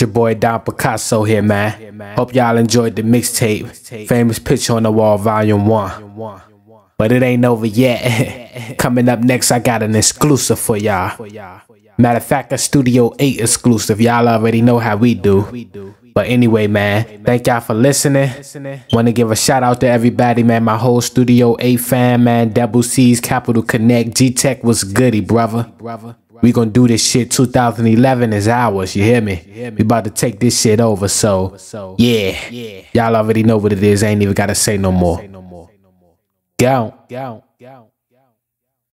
your boy Don Picasso here, man. Hope y'all enjoyed the mixtape, Famous Picture on the Wall, Volume 1. But it ain't over yet. Coming up next, I got an exclusive for y'all. Matter of fact, a Studio 8 exclusive. Y'all already know how we do. But anyway, man, thank y'all for listening. Want to give a shout out to everybody, man. My whole Studio 8 fam, man. Double C's, Capital Connect, G-Tech was goody, brother. We gonna do this shit. 2011 is ours, you hear me? We about to take this shit over, so yeah. Y'all already know what it is. I ain't even gotta say no more. Go.